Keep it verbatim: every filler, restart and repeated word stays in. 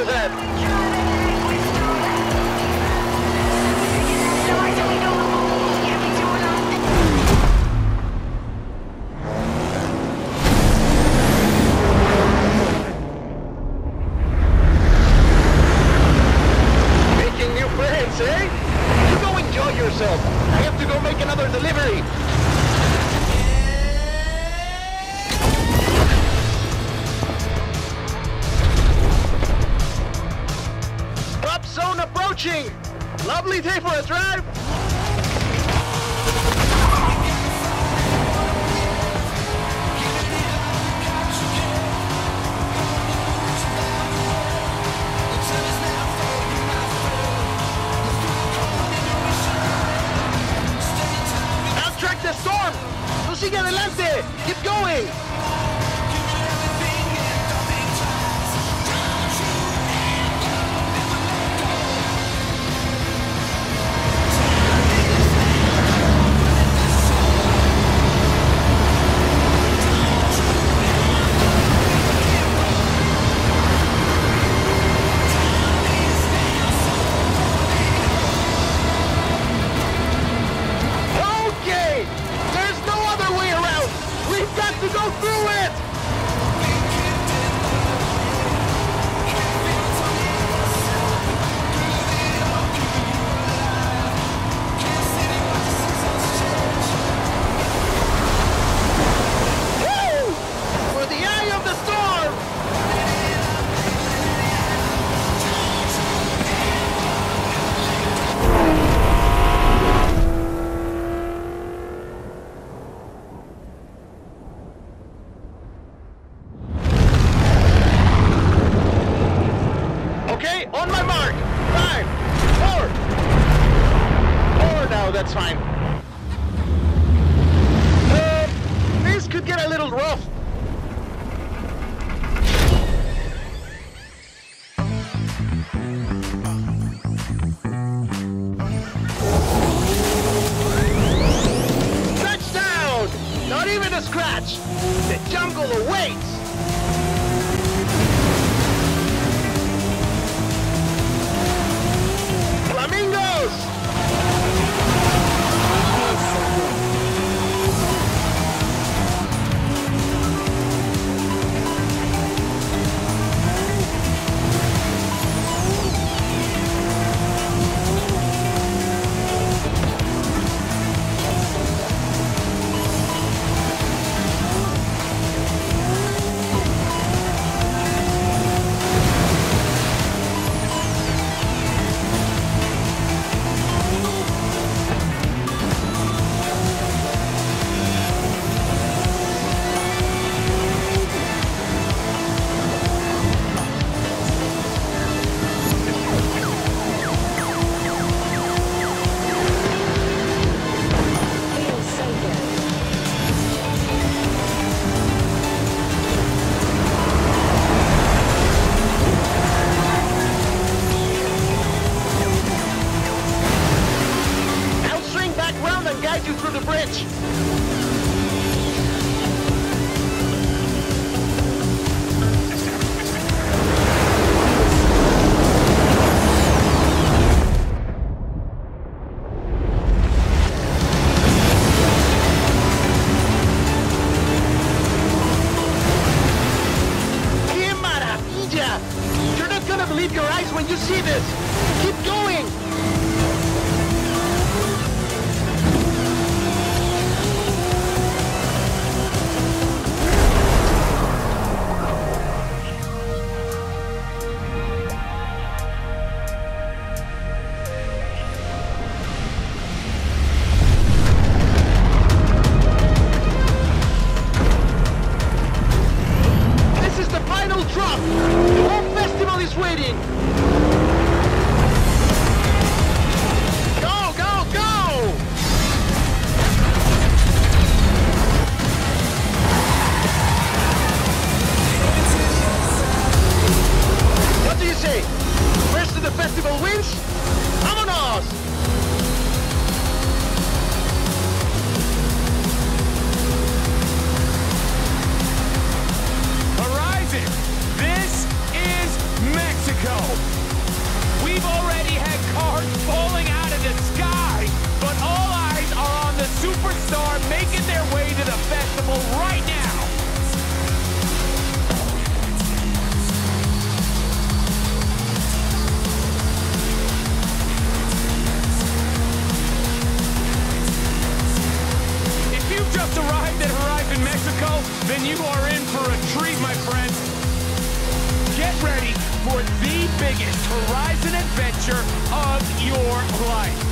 for that. Making new friends, eh? You go enjoy yourself. I have to go make another delivery. Drop zone approaching. Lovely day for a drive. Track the storm! Tú sigue adelante! Keep going! To go through it! Woo! For the eye of the storm! Okay, on my mark. Five, four. Four now, that's fine. Uh, this could get a little rough. Touchdown! Not even a scratch. The jungle awaits. Flamingos! available right now. If you've just arrived at Horizon Mexico, then you are in for a treat, my friends. Get ready for the biggest Horizon adventure of your life.